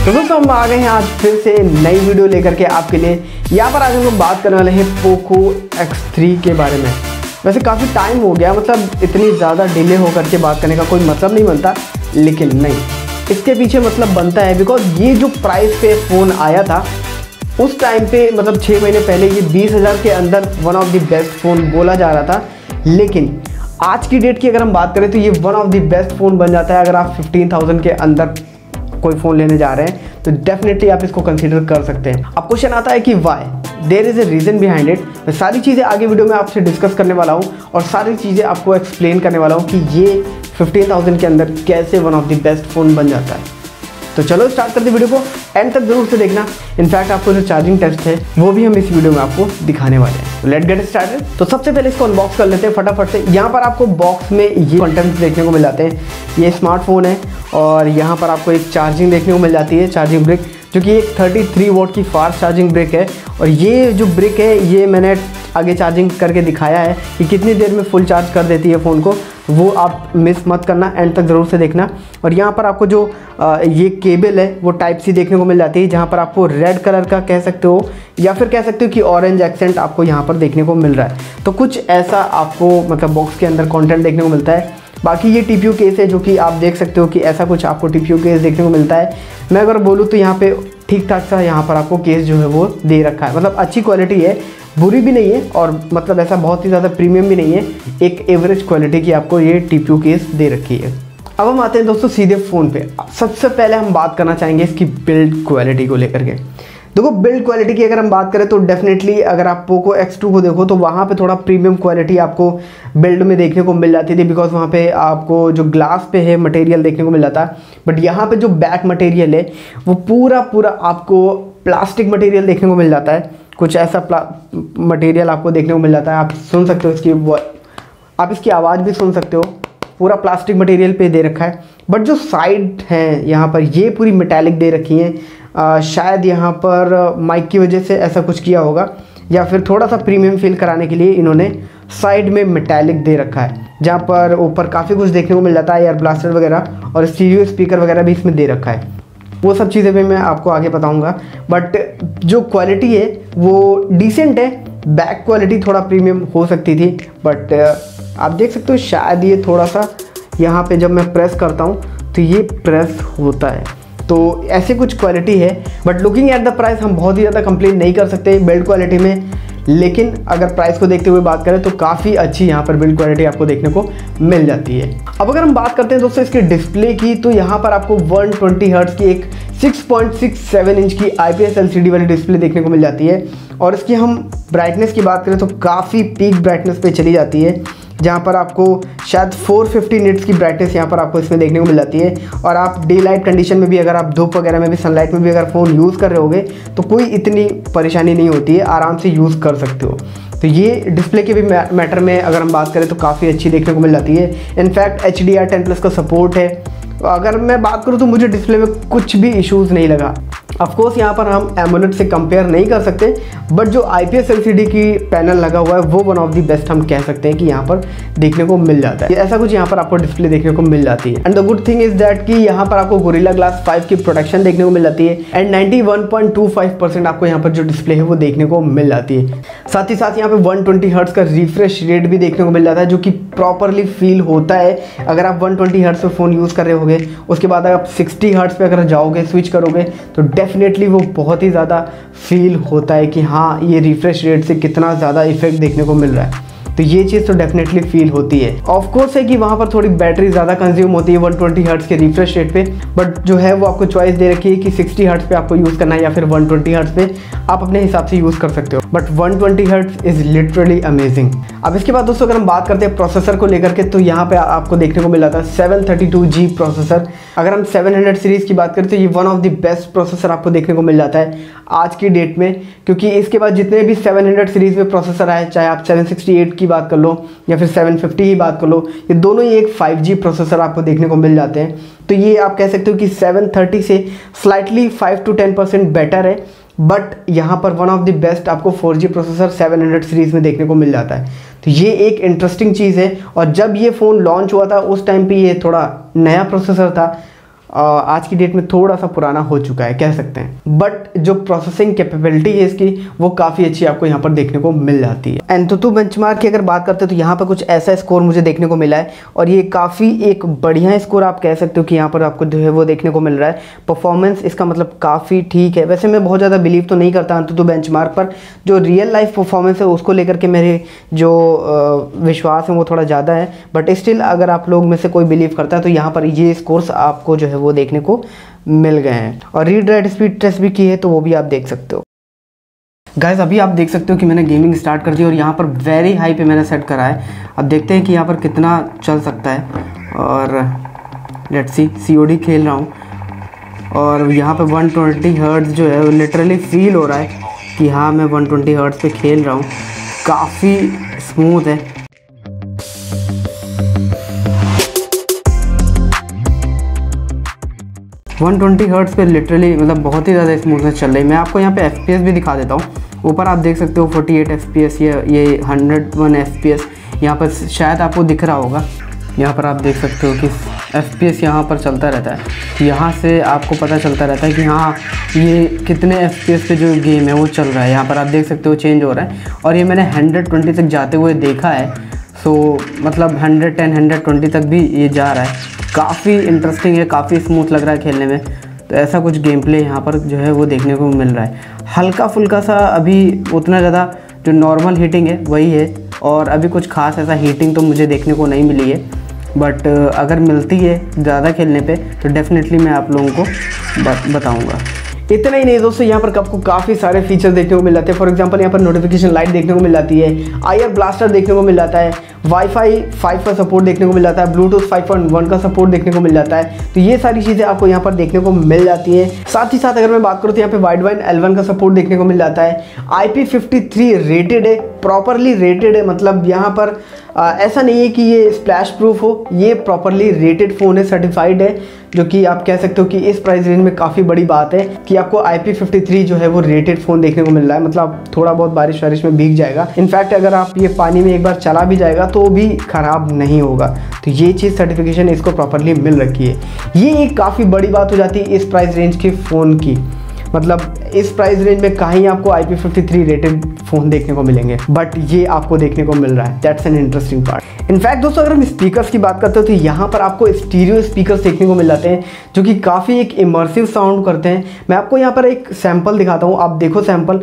तो दोस्तों हम आ गए हैं आज फिर से नई वीडियो लेकर के आपके लिए। यहाँ पर आज हम लोग बात करने वाले हैं पोको X3 के बारे में। वैसे काफ़ी टाइम हो गया, मतलब इतनी ज़्यादा डिले होकर के बात करने का कोई मतलब नहीं बनता, लेकिन नहीं, इसके पीछे मतलब बनता है। बिकॉज ये जो प्राइस पे फ़ोन आया था उस टाइम पे, मतलब 6 महीने पहले, ये 20,000 के अंदर one of the best phone बोला जा रहा था। लेकिन आज की डेट की अगर हम बात करें तो ये one of the best phone बन जाता है। अगर आप 15,000 के अंदर कोई फ़ोन लेने जा रहे हैं तो डेफिनेटली आप इसको कंसीडर कर सकते हैं। अब क्वेश्चन आता है कि why, there is a reason behind it. मैं सारी चीज़ें आगे वीडियो में आपसे डिस्कस करने वाला हूँ और सारी चीज़ें आपको एक्सप्लेन करने वाला हूँ कि ये 15,000 के अंदर कैसे one of the best phone बन जाता है। तो चलो स्टार्ट करते वीडियो को, एंड तक जरूर से देखना। इनफैक्ट आपको जो चार्जिंग टेस्ट है वो भी हम इस वीडियो में आपको दिखाने वाले हैं। तो लेट गेट स्टार्टेड। तो सबसे पहले इसको अनबॉक्स कर लेते हैं फटाफट से। यहाँ पर आपको बॉक्स में ये कंटेंट्स देखने को मिल जाते हैं। ये स्मार्टफोन है और यहाँ पर आपको एक चार्जिंग देखने को मिल जाती है, चार्जिंग ब्रिक, जो कि एक 33 वोल्ट की फास्ट चार्जिंग ब्रिक है। और ये जो ब्रिक है ये मैंने आगे चार्जिंग करके दिखाया है कि कितनी देर में फुल चार्ज कर देती है फ़ोन को, वो आप मिस मत करना, एंड तक ज़रूर से देखना। और यहाँ पर आपको जो ये केबल है वो टाइप सी देखने को मिल जाती है, जहाँ पर आपको रेड कलर का कह सकते हो या फिर कह सकते हो कि ऑरेंज एक्सेंट आपको यहाँ पर देखने को मिल रहा है। तो कुछ ऐसा आपको मतलब बॉक्स के अंदर कंटेंट देखने को मिलता है। बाकी ये TPU केस है जो कि आप देख सकते हो कि ऐसा कुछ आपको TPU केस देखने को मिलता है। मैं अगर बोलूँ तो यहाँ पे ठीक ठाक सा यहाँ पर आपको केस जो है वो दे रखा है, मतलब अच्छी क्वालिटी है, बुरी भी नहीं है और मतलब ऐसा बहुत ही ज़्यादा प्रीमियम भी नहीं है, एक एवरेज क्वालिटी की आपको ये TPU केस दे रखी है। अब हम आते हैं दोस्तों सीधे फ़ोन पे। सबसे पहले हम बात करना चाहेंगे इसकी बिल्ड क्वालिटी को लेकर के। देखो, बिल्ड क्वालिटी की अगर हम बात करें तो डेफिनेटली अगर आप पोको X2 को देखो तो वहाँ पे थोड़ा प्रीमियम क्वालिटी आपको बिल्ड में देखने को मिल जाती थी, बिकॉज वहाँ पे आपको जो ग्लास पे है मटेरियल देखने को मिल जाता है। बट यहाँ पे जो बैक मटेरियल है वो पूरा आपको प्लास्टिक मटेरियल देखने को मिल जाता है। कुछ ऐसा मटेरियल आपको देखने को मिल जाता है। आप सुन सकते हो आप इसकी आवाज़ भी सुन सकते हो, पूरा प्लास्टिक मटेरियल पे दे रखा है। बट जो साइड हैं यहाँ पर ये पूरी मेटालिक दे रखी हैं। शायद यहाँ पर माइक की वजह से ऐसा कुछ किया होगा, या फिर थोड़ा सा प्रीमियम फील कराने के लिए इन्होंने साइड में मेटालिक दे रखा है, जहाँ पर ऊपर काफ़ी कुछ देखने को मिल जाता है, एयर ब्लास्टर वगैरह और स्टीरियो स्पीकर वगैरह भी इसमें दे रखा है। वो सब चीज़ें भी मैं आपको आगे बताऊँगा। बट जो क्वालिटी है वो डिसेंट है। बैक क्वालिटी थोड़ा प्रीमियम हो सकती थी, बट आप देख सकते हो शायद ये थोड़ा सा यहाँ पे जब मैं प्रेस करता हूँ तो ये प्रेस होता है, तो ऐसे कुछ क्वालिटी है। But looking at the price हम बहुत ही ज़्यादा कंप्लेन नहीं कर सकते बिल्ड क्वालिटी में, लेकिन अगर प्राइस को देखते हुए बात करें तो काफ़ी अच्छी यहाँ पर बिल्ड क्वालिटी आपको देखने को मिल जाती है। अब अगर हम बात करते हैं दोस्तों इसके डिस्प्ले की, तो यहाँ पर आपको 120 हर्ट्ज़ की एक 6.67 इंच की IPS LCD वाली डिस्प्ले देखने को मिल जाती है। और इसकी हम ब्राइटनेस की बात करें तो काफ़ी पीक ब्राइटनेस पे चली जाती है, जहाँ पर आपको शायद 450 निट्स की ब्राइटनेस यहाँ पर आपको इसमें देखने को मिल जाती है। और आप डे लाइट कंडीशन में भी, अगर आप धूप वगैरह में भी, सनलाइट में भी अगर फ़ोन यूज़ कर रहे होगे तो कोई इतनी परेशानी नहीं होती है, आराम से यूज़ कर सकते हो। तो ये डिस्प्ले के भी मैटर में अगर हम बात करें तो काफ़ी अच्छी देखने को मिल जाती है। इनफैक्ट HDR10+ का सपोर्ट है। अगर मैं बात करूँ तो मुझे डिस्प्ले में कुछ भी इश्यूज़ नहीं लगा। ऑफकोर्स यहाँ पर हम एमोलेड से कंपेयर नहीं कर सकते, बट जो IPS LCD की पैनल लगा हुआ है वो वन ऑफ द बेस्ट हम कह सकते हैं कि यहाँ पर देखने को मिल जाता है। ऐसा कुछ यहाँ पर आपको डिस्प्ले देखने को मिल जाती है। And the good thing is that कि यहाँ पर आपको गोरिल्ला ग्लास 5 की प्रोटेक्शन देखने को मिल जाती है, एंड 91.25% आपको यहाँ पर जो डिस्प्ले है वो देखने को मिल जाती है। साथ ही साथ यहाँ पे 120 हर्ट्ज़ का रिफ्रेश रेट भी देखने को मिल जाता है, जो कि प्रॉपरली फील होता है। अगर आप 120 हर्ट्ज़ पे फ़ोन यूज़ कर रहे होगे, उसके बाद अगर आप 60 हर्ट्ज़ पे अगर जाओगे, स्विच करोगे, तो डेफिनेटली वो बहुत ही ज़्यादा फील होता है कि हाँ, ये रिफ्रेश रेट से कितना ज़्यादा इफेक्ट देखने को मिल रहा है। तो ये चीज़ तो डेफिनेटली फील होती है। ऑफ कोर्स है कि वहाँ पर थोड़ी बैटरी ज़्यादा कंज्यूम होती है 120 हर्ट्ज़ के रिफ्रेश रेट पे, बट जो है वो आपको चॉइस दे रखी है कि 60 हर्ट्ज़ पे आपको यूज़ करना है या फिर 120 हर्ट्ज़ पे, आप अपने हिसाब से यूज़ कर सकते हो। But 120 hertz is literally amazing. अब इसके बाद दोस्तों अगर हम बात करते हैं प्रोसेसर को लेकर के, तो यहाँ पे आपको देखने को मिल जाता है 732G प्रोसेसर। अगर हम 700 सीरीज़ की बात करें तो ये one of the best processor आपको देखने को मिल जाता है आज की डेट में, क्योंकि इसके बाद जितने भी 700 सीरीज़ में प्रोसेसर आए, चाहे आप 768 की बात कर लो या फिर 750 की बात कर लो, ये दोनों ही एक 5G प्रोसेसर आपको देखने को मिल जाते हैं। तो ये आप कह सकते हो कि 730 से स्लाइटली 5 to 10% बेटर है, बट यहाँ पर वन ऑफ द बेस्ट आपको 4G प्रोसेसर 700 सीरीज़ में देखने को मिल जाता है। तो ये एक इंटरेस्टिंग चीज़ है। और जब ये फ़ोन लॉन्च हुआ था उस टाइम पे ये थोड़ा नया प्रोसेसर था, आज की डेट में थोड़ा सा पुराना हो चुका है कह सकते हैं, बट जो प्रोसेसिंग कैपेबिलिटी है इसकी वो काफ़ी अच्छी आपको यहाँ पर देखने को मिल जाती है। एंतुतु बेंचमार्क की अगर बात करते हैं तो यहाँ पर कुछ ऐसा स्कोर मुझे देखने को मिला है और ये काफ़ी एक बढ़िया स्कोर आप कह सकते हो कि यहाँ पर आपको जो है वो देखने को मिल रहा है। परफॉर्मेंस इसका मतलब काफ़ी ठीक है। वैसे मैं बहुत ज़्यादा बिलीव तो नहीं करता एंतुतु बेंचमार्क पर, जो रियल लाइफ परफॉर्मेंस है उसको लेकर के मेरे जो विश्वास है वो थोड़ा ज़्यादा है, बट स्टिल अगर आप लोग में से कोई बिलीव करता है तो यहाँ पर ये स्कोर्स आपको जो है वो देखने को मिल गए हैं। और रीड राइट स्पीड टेस्ट भी की है तो वो भी आप देख सकते हो। गाइस अभी आप देख सकते हो कि मैंने गेमिंग स्टार्ट कर दी और यहाँ पर वेरी हाई पे मैंने सेट करा है। अब देखते हैं कि यहाँ पर कितना चल सकता है और लेट्स सी COD खेल रहा हूँ और यहाँ पे 120 हर्ट्ज़ जो है वो लिटरली फील हो रहा है कि हाँ मैं 120 हर्ट्ज़ पे खेल रहा हूँ। काफ़ी स्मूथ है। वन 120 हर्ट्ज़ पे लिटरली मतलब बहुत ही ज़्यादा स्मूथनेस चल रही है। मैं आपको यहाँ पे FPS भी दिखा देता हूँ। ऊपर आप देख सकते हो 48 FPS, ये 101 FPS यहाँ पर शायद आपको दिख रहा होगा। यहाँ पर आप देख सकते हो कि FPS यहाँ पर चलता रहता है। यहाँ से आपको पता चलता रहता है कि हाँ ये कितने FPS पे जो गेम है वो चल रहा है। यहाँ पर आप देख सकते हो चेंज हो रहा है और ये मैंने 120 तक जाते हुए देखा है। सो मतलब 110 120 तक भी ये जा रहा है। काफ़ी इंटरेस्टिंग है, काफ़ी स्मूथ लग रहा है खेलने में। तो ऐसा कुछ गेम प्ले यहाँ पर जो है वो देखने को मिल रहा है। हल्का फुल्का सा अभी उतना ज़्यादा जो नॉर्मल हीटिंग है वही है और अभी कुछ खास ऐसा हीटिंग तो मुझे देखने को नहीं मिली है, बट अगर मिलती है ज़्यादा खेलने पे तो डेफिनेटली मैं आप लोगों को बताऊँगा। इतना ही नहीं दोस्तों, यहाँ पर आपको काफ़ी सारे फीचर देखने को मिल जाते हैं। फॉर एग्जांपल यहाँ पर नोटिफिकेशन लाइट देखने को मिल जाती है, IR ब्लास्टर देखने को मिल जाता है, वाईफाई 5 का सपोर्ट देखने को मिल जाता है, ब्लूटूथ 5.1 का सपोर्ट देखने को मिल जाता है। तो ये सारी चीज़ें आपको यहाँ पर देखने को मिल जाती हैं। साथ ही साथ अगर मैं बात करूँ तो यहाँ पे वाइडवाइन L1 का सपोर्ट देखने को मिल जाता है। IP53 रेटेड है, प्रॉपरली रेटेड है। मतलब यहाँ पर ऐसा नहीं है कि ये स्प्लैश प्रूफ हो, ये प्रॉपरली रेटेड फ़ोन है, सर्टिफाइड है, जो कि आप कह सकते हो कि इस प्राइस रेंज में काफ़ी बड़ी बात है कि आपको IP53 जो है वो रेटेड फ़ोन देखने को मिल रहा है। मतलब थोड़ा बहुत बारिश वारिश में भीग जाएगा। इनफैक्ट अगर आप ये पानी में एक बार चला भी जाएगा तो भी ख़राब नहीं होगा। तो ये चीज़ सर्टिफिकेशन इसको प्रॉपरली मिल रखी है। ये एक काफ़ी बड़ी बात हो जाती है इस प्राइस रेंज के फ़ोन की। मतलब इस प्राइस रेंज में कहीं आपको IP53 रेटेड फ़ोन देखने को मिलेंगे, बट ये आपको देखने को मिल रहा है। That's an interesting part. In fact दोस्तों अगर हम स्पीकर्स की बात करते हो तो यहाँ पर आपको स्टीरियो स्पीकर्स देखने को मिल जाते हैं जो कि काफ़ी एक इमर्सिव साउंड करते हैं। मैं आपको यहाँ पर एक सैम्पल दिखाता हूँ, आप देखो सैम्पल।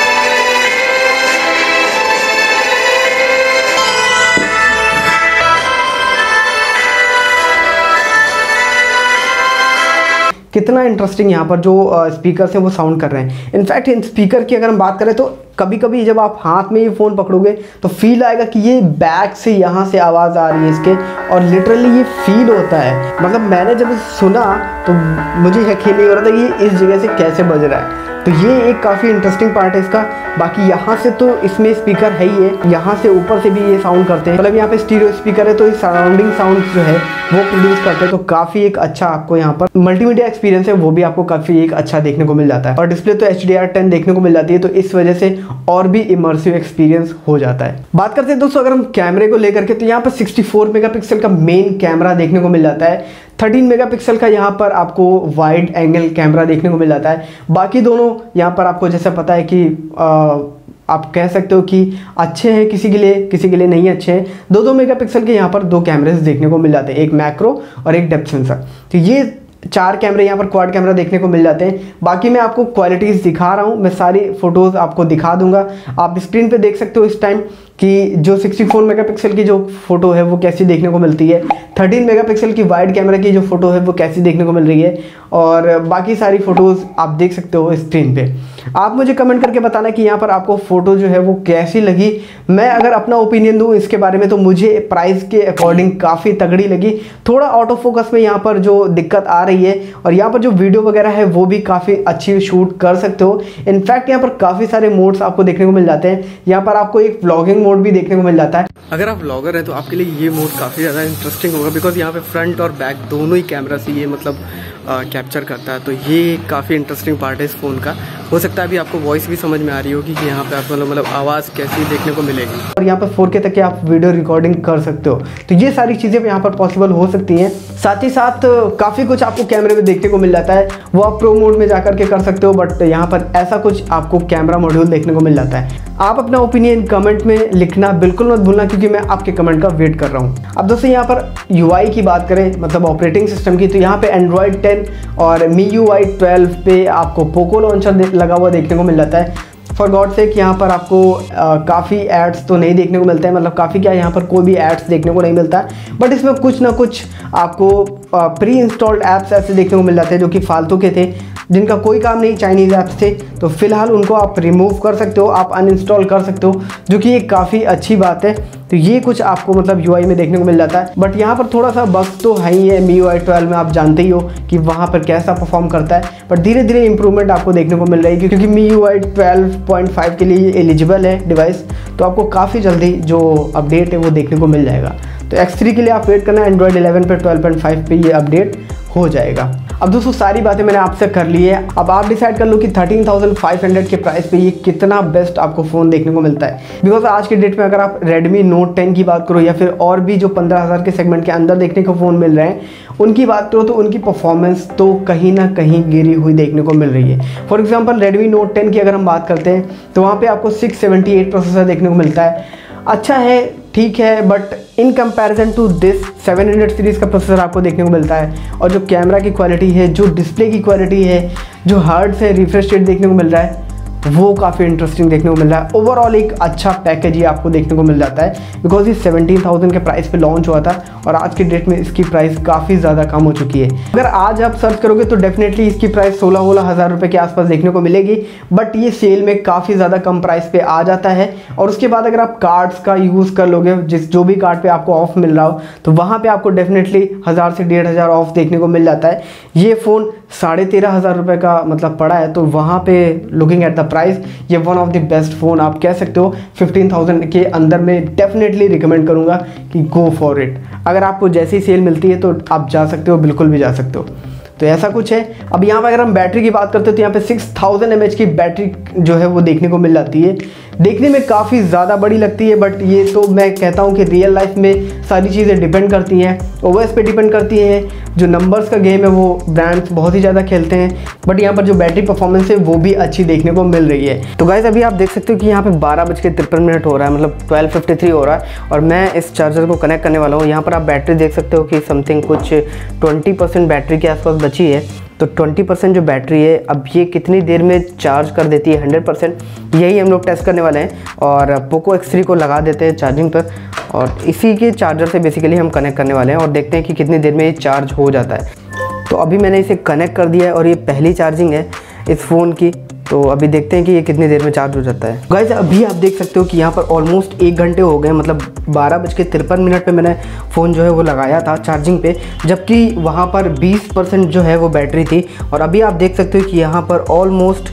कितना इंटरेस्टिंग यहाँ पर जो स्पीकर्स हैं वो साउंड कर रहे हैं। इनफैक्ट इन स्पीकर की अगर हम बात करें तो कभी कभी जब आप हाथ में ये फ़ोन पकड़ोगे तो फील आएगा कि ये बैक से यहाँ से आवाज़ आ रही है इसके, और लिटरली ये फील होता है। मतलब मैंने जब सुना तो मुझे यकीन नहीं हो रहा था कि ये इस जगह से कैसे बज रहा है। तो ये एक काफ़ी इंटरेस्टिंग पार्ट है इसका। बाकी यहाँ से तो इसमें स्पीकर है ही है, यहाँ से ऊपर से भी ये साउंड करते हैं। मतलब यहाँ पे स्टीरियो स्पीकर है तो इस सराउंडिंग साउंड जो है वो प्रोड्यूस करते हैं। तो काफ़ी एक अच्छा आपको यहाँ पर मल्टीमीडिया एक्सपीरियंस है वो भी आपको काफ़ी एक अच्छा देखने को मिल जाता है। और डिस्प्ले तो HDR10 देखने को मिल जाती है, तो इस वजह से और भी इमर्सिव एक्सपीरियंस हो जाता है। बात करते हैं दोस्तों अगर हम कैमरे को लेकर के, तो यहाँ पर 64 मेगापिक्सल का मेन कैमरा देखने को मिल जाता है। 13 मेगापिक्सल का यहाँ पर आपको वाइड एंगल कैमरा देखने को मिल जाता है। बाकी दोनों यहाँ पर आपको जैसा पता है कि आप कह सकते हो कि अच्छे हैं किसी के लिए नहीं अच्छे हैं। 2-2 मेगापिक्सल के यहाँ पर 2 कैमरेज देखने को मिल जाते हैं, एक मैक्रो और एक डेप्थ सेंसर। तो ये 4 कैमरे यहाँ पर क्वाड कैमरा देखने को मिल जाते हैं। बाकी मैं आपको क्वालिटीज़ दिखा रहा हूँ, मैं सारी फ़ोटोज़ आपको दिखा दूंगा। आप स्क्रीन पे देख सकते हो इस टाइम कि जो 64 मेगापिक्सल की जो फ़ोटो है वो कैसी देखने को मिलती है, 13 मेगापिक्सल की वाइड कैमरा की जो फ़ोटो है वो कैसी देखने को मिल रही है, और बाकी सारी फ़ोटोज़ आप देख सकते हो स्क्रीन पे। आप मुझे कमेंट करके बताना कि यहाँ पर आपको फ़ोटो जो है वो कैसी लगी। मैं अगर अपना ओपिनियन दूँ इसके बारे में तो मुझे प्राइस के अकॉर्डिंग काफ़ी तगड़ी लगी। थोड़ा आउट ऑफ फोकस में यहाँ पर जो दिक्कत आ रही है, और यहाँ पर जो वीडियो वगैरह है वो भी काफ़ी अच्छी शूट कर सकते हो। इनफैक्ट यहाँ पर काफ़ी सारे मोड्स आपको देखने को मिल जाते हैं। यहाँ पर आपको एक व्लॉगिंग मोड भी देखने को मिल जाता है। अगर आप व्लॉगर हैं तो आपके लिए ये मोड काफ़ी ज़्यादा इंटरेस्टिंग होगा, बिकॉज यहाँ पे फ्रंट और बैक दोनों ही कैमरा से ये मतलब कैप्चर करता है। तो ये काफ़ी इंटरेस्टिंग पार्ट है इस फ़ोन का। हो सकता है अभी आपको वॉइस भी समझ में आ रही होगी कि यहाँ पे आपको मतलब आवाज़ कैसी देखने को मिलेगी, और यहाँ पर 4K तक की आप वीडियो रिकॉर्डिंग कर सकते हो। तो ये सारी चीज़ें यहाँ पर पॉसिबल हो सकती हैं। साथ ही साथ काफ़ी कुछ आपको कैमरे में देखने को मिल जाता है, वो आप प्रो मोड में जाकर के कर सकते हो, बट यहाँ पर ऐसा कुछ आपको कैमरा मॉड्यूल देखने को मिल जाता है। आप अपना ओपिनियन कमेंट में लिखना बिल्कुल मत भूलना, क्योंकि मैं आपके कमेंट का वेट कर रहा हूँ। अब दोस्तों यहाँ पर UI की बात करें, मतलब ऑपरेटिंग सिस्टम की, तो यहाँ पे Android 10 और MIUI 12 पे आपको पोको लॉन्चर लगा हुआ देखने को मिल जाता है। फॉर गॉड सेक यहाँ पर आपको काफ़ी एड्स तो नहीं देखने को मिलते हैं, मतलब काफ़ी क्या यहाँ पर कोई भी एड्स देखने को नहीं मिलता है, बट इसमें कुछ ना कुछ आपको प्री इंस्टॉल्ड ऐप्स ऐसे देखने को मिल जाते हैं जो कि फालतू के थे, जिनका कोई काम नहीं, चाइनीज़ ऐप्स थे। तो फिलहाल उनको आप रिमूव कर सकते हो, आप अनइंस्टॉल कर सकते हो, जो कि एक काफ़ी अच्छी बात है। तो ये कुछ आपको मतलब UI में देखने को मिल जाता है, बट यहाँ पर थोड़ा सा बग्स तो है ही है। MIUI 12 में आप जानते ही हो कि वहाँ पर कैसा परफॉर्म करता है, बट धीरे धीरे इंप्रूवमेंट आपको देखने को मिल रही है, क्योंकि MIUI 12.5 के लिए एलिजिबल है डिवाइस। तो आपको काफ़ी जल्दी जो अपडेट है वो देखने को मिल जाएगा। तो X3 के लिए आप वेट करना, Android 11 पे 12.5 पे ये अपडेट हो जाएगा। अब दोस्तों सारी बातें मैंने आपसे कर ली है, अब आप डिसाइड कर लो कि 13,500 के प्राइस पे ये कितना बेस्ट आपको फ़ोन देखने को मिलता है। बिकॉज आज के डेट में अगर आप Redmi Note 10 की बात करो, या फिर और भी जो 15,000 के सेगमेंट के अंदर देखने को फ़ोन मिल रहे हैं, उनकी बात करो तो उनकी परफॉर्मेंस तो कहीं ना कहीं गिरी हुई देखने को मिल रही है। फॉर एग्जाम्पल Redmi Note 10 की अगर हम बात करते हैं तो वहाँ पर आपको 678 प्रोसेसर देखने को मिलता है। अच्छा है, ठीक है, but in comparison to this 700 series का प्रोसेसर आपको देखने को मिलता है, और जो कैमरा की क्वालिटी है, जो डिस्प्ले की क्वालिटी है, जो हर्ट्ज है, रिफ्रेश रेट देखने को मिल रहा है, वो काफ़ी इंटरेस्टिंग देखने को मिल रहा है। ओवरऑल एक अच्छा पैकेज ये आपको देखने को मिल जाता है, बिकॉज ये 17,000 के प्राइस पे लॉन्च हुआ था, और आज की डेट में इसकी प्राइस काफ़ी ज़्यादा कम हो चुकी है। अगर आज आप सर्च करोगे तो डेफिनेटली इसकी प्राइस 16 हज़ार रुपये के आसपास देखने को मिलेगी, बट ये सेल में काफ़ी ज़्यादा कम प्राइस पे आ जाता है। और उसके बाद अगर आप कार्ड्स का यूज़ कर लोगे, जो भी कार्ड पे आपको ऑफ मिल रहा हो, तो वहाँ पे आपको डेफिनेटली 1000 से 1500 ऑफ देखने को मिल जाता है। ये फ़ोन 13,500 रुपये का मतलब पड़ा है, तो वहाँ पे लुकिंग एट द प्राइस ये one of the best phone आप कह सकते हो। 15,000 के अंदर में डेफिनेटली रिकमेंड करूँगा कि गो फॉर इट। अगर आपको जैसी सेल मिलती है तो आप जा सकते हो, बिल्कुल भी जा सकते हो। तो ऐसा कुछ है। अब यहाँ पर अगर हम बैटरी की बात करते हैं तो यहाँ पे 6000 mAh की बैटरी जो है वो देखने को मिल जाती है। देखने में काफ़ी ज़्यादा बड़ी लगती है, बट ये तो मैं कहता हूँ कि रियल लाइफ में सारी चीज़ें डिपेंड करती हैं, OS पे डिपेंड करती हैं। जो नंबर्स का गेम है वो ब्रांड्स बहुत ही ज़्यादा खेलते हैं, बट यहाँ पर जो बैटरी परफॉर्मेंस है वो भी अच्छी देखने को मिल रही है। तो गाइस अभी आप देख सकते हो कि यहाँ पे 12:53 हो रहा है, मतलब 12:53 हो रहा है, और मैं इस चार्जर को कनेक्ट करने वाला हूँ। यहाँ पर आप बैटरी देख सकते हो कि समथिंग कुछ 20% बैटरी के आसपास बची है। तो 20% जो बैटरी है, अब ये कितनी देर में चार्ज कर देती है 100%, यही हम लोग टेस्ट करने वाले हैं। और पोको X3 को लगा देते हैं चार्जिंग पर, और इसी के चार्जर से बेसिकली हम कनेक्ट करने वाले हैं, और देखते हैं कि कितनी देर में ये चार्ज हो जाता है। तो अभी मैंने इसे कनेक्ट कर दिया है, और ये पहली चार्जिंग है इस फ़ोन की। तो अभी देखते हैं कि ये कितनी देर में चार्ज हो जाता है। गाइस अभी आप देख सकते हो कि यहाँ पर ऑलमोस्ट 1 घंटे हो गए, मतलब 12:53 पे मैंने फ़ोन जो है वो लगाया था चार्जिंग पे, जबकि वहाँ पर 20% जो है वो बैटरी थी। और अभी आप देख सकते हो कि यहाँ पर ऑलमोस्ट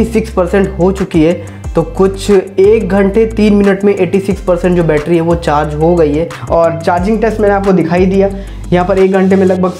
86% हो चुकी है। तो कुछ 1 घंटे 3 मिनट में 86% जो बैटरी है वो चार्ज हो गई है। और चार्जिंग टेस्ट मैंने आपको दिखाई दिया, यहाँ पर 1 घंटे में लगभग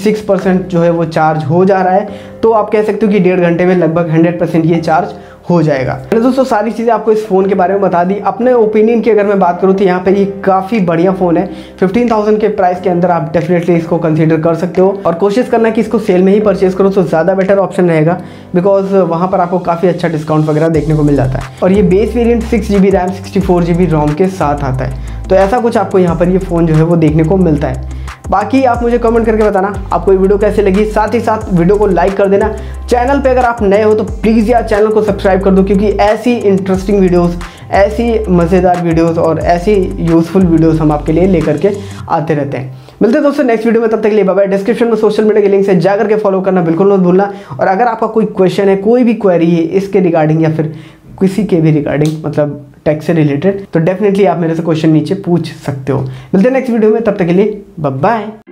66% जो है वो चार्ज हो जा रहा है। तो आप कह सकते हो कि 1.5 घंटे में लगभग 100% ये चार्ज हो जाएगा। मैंने दोस्तों सारी चीज़ें आपको इस फ़ोन के बारे में बता दी। अपने ओपिनियन की अगर मैं बात करूँ तो यहाँ पे ये काफ़ी बढ़िया फ़ोन है। 15,000 के प्राइस के अंदर आप डेफिनेटली इसको कंसीडर कर सकते हो, और कोशिश करना कि इसको सेल में ही परचेज करो तो ज़्यादा बेटर ऑप्शन रहेगा, बिकॉज वहाँ पर आपको काफ़ी अच्छा डिस्काउंट वगैरह देखने को मिल जाता है। और ये base variant 6GB RAM 64GB रोम के साथ आता है। तो ऐसा कुछ आपको यहाँ पर ये फ़ोन जो है वो देखने को मिलता है। बाकी आप मुझे कमेंट करके बताना आपको ये वीडियो कैसे लगी, साथ ही साथ वीडियो को लाइक कर देना। चैनल पे अगर आप नए हो तो प्लीज़ यार चैनल को सब्सक्राइब कर दो, क्योंकि ऐसी इंटरेस्टिंग वीडियोस, ऐसी मज़ेदार वीडियोस और ऐसी यूज़फुल वीडियोस हम आपके लिए लेकर के आते रहते हैं। मिलते हैं दोस्तों नेक्स्ट वीडियो में, तब तक के लिए बाय बाय। डिस्क्रिप्शन में सोशल मीडिया के लिंक से जाकर के फॉलो करना बिल्कुल मत भूलना। और अगर आपका कोई क्वेश्चन है, कोई भी क्वेरी है इसके रिगार्डिंग, या फिर किसी के भी रिगार्डिंग, मतलब टेक से रिलेटेड, तो डेफिनेटली आप मेरे से क्वेश्चन नीचे पूछ सकते हो। मिलते हैं नेक्स्ट वीडियो में, तब तक के लिए बाय बाय।